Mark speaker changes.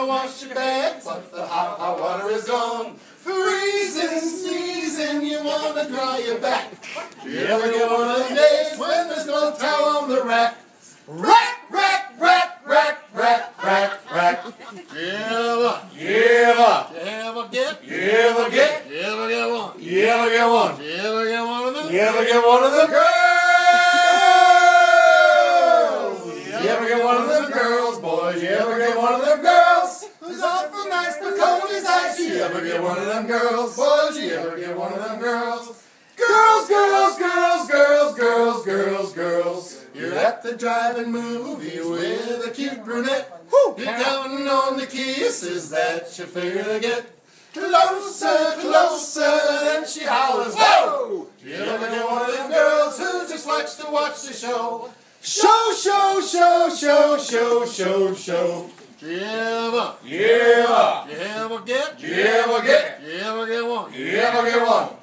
Speaker 1: wash your back, but the hot water is gone. Freezing, sneezing, you wanna dry your back. Do you ever get one of them days when there's no towel on the rack? Rack, rack, rack, rack, rack, rack, rack. You ever get one? You ever get one? You ever get one of them? You ever get one of them girls? You ever get one of them girls, boys? You ever get one of them girls? Who's awful nice but cold as ice? You ever get one of them girls, boys? You ever get one of them girls? Girls, girls, girls, girls, girls, girls, girls. You're at the drive-in movie with a cute brunette. You're counting on the kisses that you figure to get. Closer, closer, then she hollers, whoa! You ever get one of them girls who just likes to watch the show? Show, show, show, show, show, show, show. You ever get one? You ever get one? You ever get one?